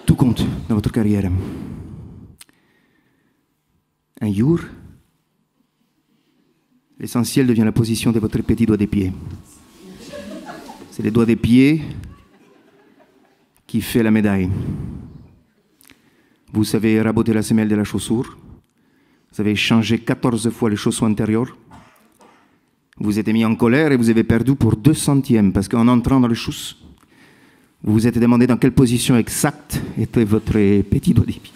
Tout compte dans votre carrière. Un jour, l'essentiel devient la position de votre petit doigt des pieds. C'est le doigt des pieds qui fait la médaille. Vous savez raboter la semelle de la chaussure. Vous avez changé 14 fois les chaussons intérieurs. Vous êtes mis en colère et vous avez perdu pour 2 centièmes parce qu'en entrant dans le chousse, vous vous êtes demandé dans quelle position exacte était votre petit doigt des pieds.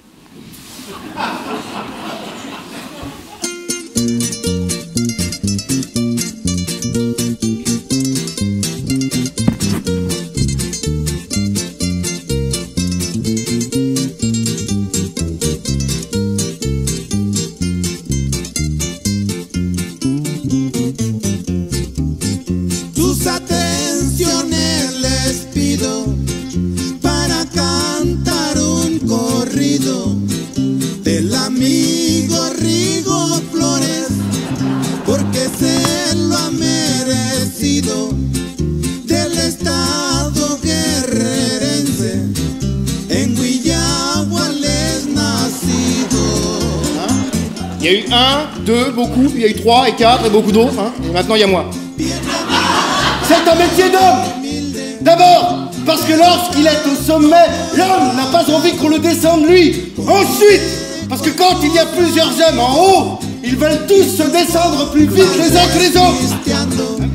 Tus atenciones les pido para cantar un corrido del amigo Rigo Flores, porque se lo ha merecido, del estado guerrerense, en Huillagual es nacido. Il y a eu 1, 2, beaucoup, puis il y a eu 3 et 4 et beaucoup d'autres, hein, et maintenant il y a moi. C'est un métier d'homme. D'abord, parce que lorsqu'il est au sommet, l'homme n'a pas envie qu'on le descende lui. Ensuite, parce que quand il y a plusieurs hommes en haut, ils veulent tous se descendre plus vite les uns que les autres.